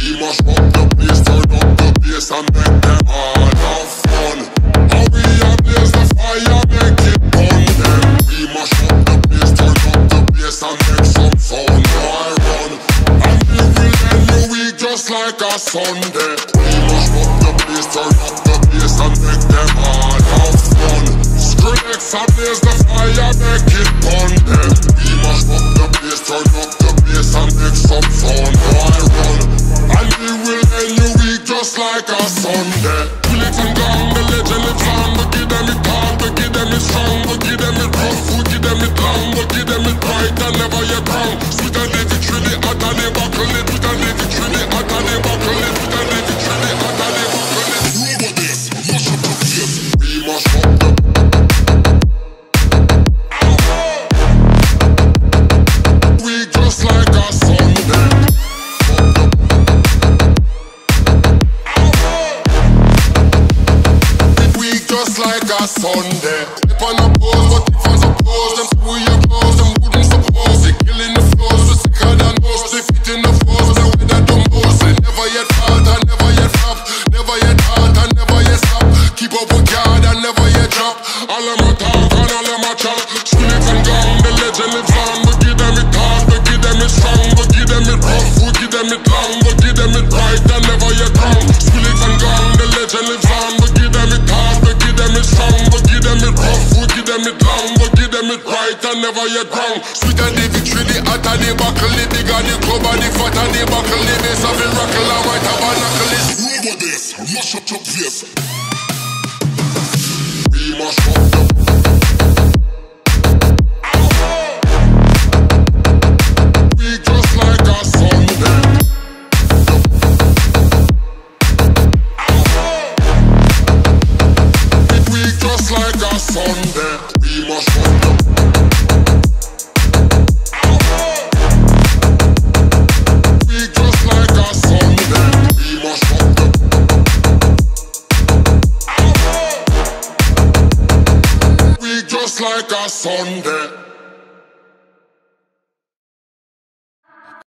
We mash up the place, turn up the bass and make them all have fun. How we blaze the fire, make it burn them. We mash up the place, turn up the bass and make some sound. Why run? And we will end the week just like a Sunday. We mash up the place, turn up the bass and make them all have fun. Skrillex and blaze the fire, make it burn them. We mash up the place, turn up the bass and make some sound. Why run? And we will end the week just like a Sunday. Skrillex and Gang, the legend lives on. We give them it hard, we give them it strong, we give them it rough, we give them it long, we give them it bright and never yet wrong. Sweet and they victory, the hot and they buckle it. Sweet and they victory, the hot and they buckle it. Sweet and they victory, the hot and they buckle it. Over this, mash up the place. We mash up the week just like a Sunday. Week just like a Sunday. If on a pose, but if I suppose them screw your clothes, them wouldn't suppose. They killing the flows, we're sicker than most. They fit in the force, the way that don't boast. They never yet fault and never yet flop, never yet halt and never yet stop. Keep up with God and never yet drop. All of my talk and all of my chat. Skrillex and Gang, the legend lives on. We give them it hard, we give them it strong, we give them it rough, we give them it long, we give them it bright and never yet wrong. Skrillex and Gang, the legend lives on. We give them it hard, we give them it strong, we give them it rough, we give them it long, we give them it right and never yet wrong. Sweet and the victory, the hot and the buckle, the big and the club and the fat and the buckle, the bass of the rockle and white tabernacle is over this, mash up your place. We mash up the week just like a Sunday. Week just like a Sunday. We mash up the week just like a Sunday. We mash up the week just like a Sunday.